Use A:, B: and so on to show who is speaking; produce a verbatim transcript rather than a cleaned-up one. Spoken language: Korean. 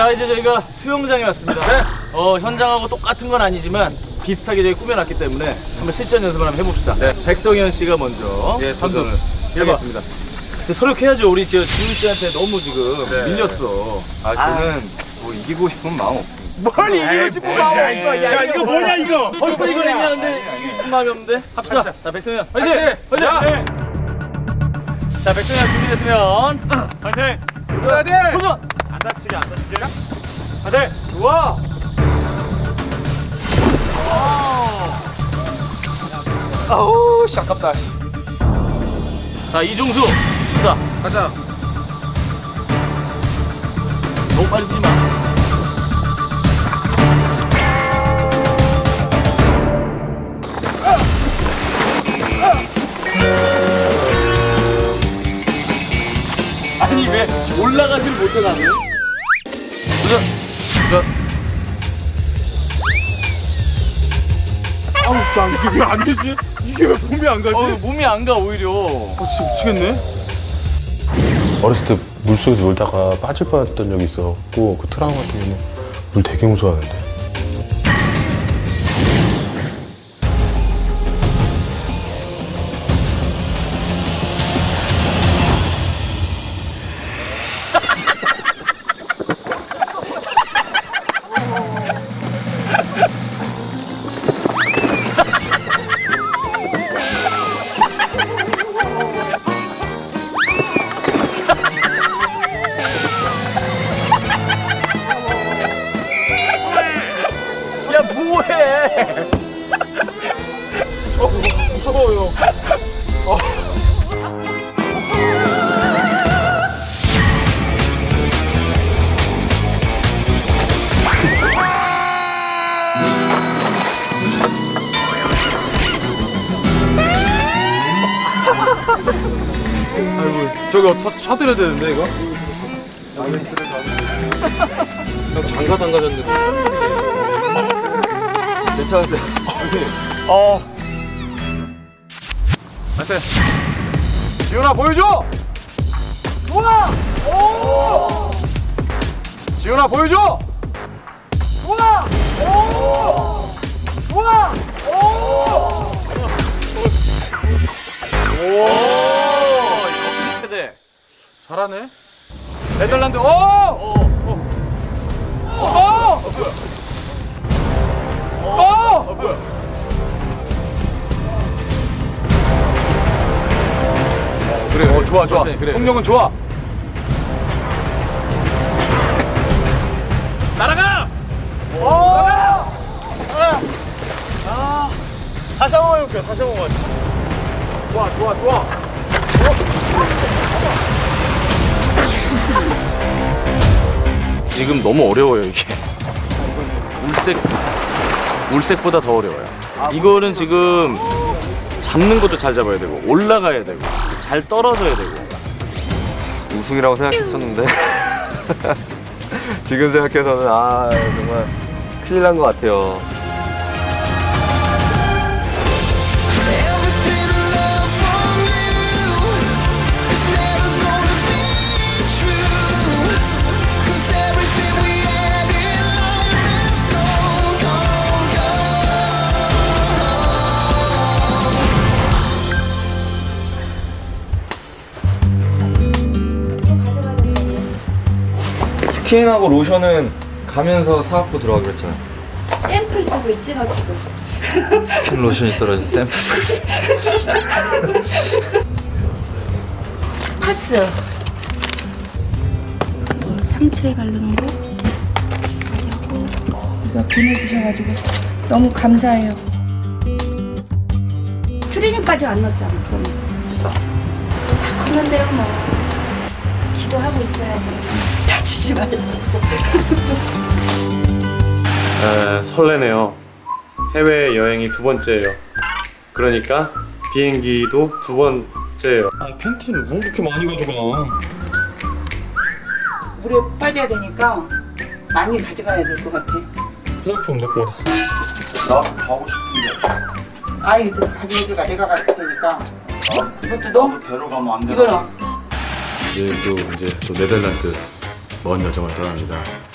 A: 자, 이제 저희가 수영장에 왔습니다. 네. 어, 현장하고 똑같은 건 아니지만 비슷하게 저희 꾸며놨기 때문에 한번 실전 연습을 한번 해봅시다. 네. 백성현 씨가 먼저
B: 예,
A: 도전을 해보겠습니다. 서력해야죠. 우리 저 지훈 씨한테 너무 지금 네. 밀렸어.
B: 아, 저는 뭐 이기고 싶은 마음 없습니다.
A: 뭘 이기고 싶은 마음 없어. 야,
C: 야, 이거 뭐냐, 이거?
A: 벌써 이걸 얘기하는데 이기고 싶은 마음이 없는데? 합시다. 자, 백성현. 화이팅! 화이팅! 네. 자, 백성현 준비됐으면 화이팅!
C: 화이팅!
A: 도전!
C: 안 다치게, 안 다치게. 화이팅! 좋아!
B: 아우, 씨, 아깝다.
A: 자, 이종수. 자,
B: 가자.
A: 너무 빨리 뛰지 마. 아니, 왜 올라가지를 못해 나는?
B: 도전! 도전!
C: 아우, 나 이게 왜 안 되지? 이게 왜 몸이 안 가지?
A: 어, 몸이 안 가, 오히려.
C: 어, 진짜 미치겠네?
D: 어렸을 때 물속에서 놀다가 빠질 뻔했던 적이 있었고 그 트라우마 때문에 물 되게 무서워하는데.
A: 야, 뭐해?
C: 어, 무서워요. 어.
B: 아이고, 저기 차, 차드려야 되는데, 이거? 형 장갑 안 가졌는데. 괜찮으세요?
A: 어.
B: 하세요.
A: 지훈아, 보여줘! 좋아! 오! 지훈아, 보여줘! 좋아! 오! 좋아! 오! 오! 역시 최대.
B: 잘하네.
A: 네덜란드, 오! 오! 오! 오! 오!
B: 뭐야?
A: 그래, 어, 좋아, 좋아.
B: 그래, 그래.
A: 속력은 좋아. 날아가! 오!
C: 아, 다시 한 번 해볼게요, 다시 한 번만. 좋아, 좋아, 좋아.
A: 지금 너무 어려워요, 이게. 물색, 물색보다 더 어려워요. 이거는 지금 잡는 것도 잘 잡아야 되고, 올라가야 되고, 잘 떨어져야 되고.
B: 우승이라고 생각했었는데 지금 생각해서는 아 정말 큰일 난 것 같아요. 스킨하고 로션은 가면서 사갖고 들어가기로 했잖아.
E: 샘플 쓰고 있지 너 지금.
B: 스킨 로션이 떨어진 샘플 쓰고.
E: 파스. 이거 상체에 바르는 거 가지고 이거 보내주셔가지고 너무 감사해요. 트레이닝까지 안 넣었잖아. 그러면 다 컸는데요 뭐. 기도하고 있어야지. 다치지 말고.
F: 에, 설레네요. 해외 여행이 두 번째예요. 그러니까 비행기도 두 번째예요.
C: 아니, 팬티를 뭐 그렇게 많이 가져가?
E: 물에 빠져야 되니까 많이 가져가야 될 것 같아.
C: 화장품 내거 어딨어?
G: 나 가고 싶은데.
E: 아이들 가져가 내가 갈 테니까.
G: 아,
E: 이것도 넣어?
G: 데려가면 안 돼.
E: 이거는
D: 내일 또 이제 또 네덜란드 먼 여정을 떠납니다.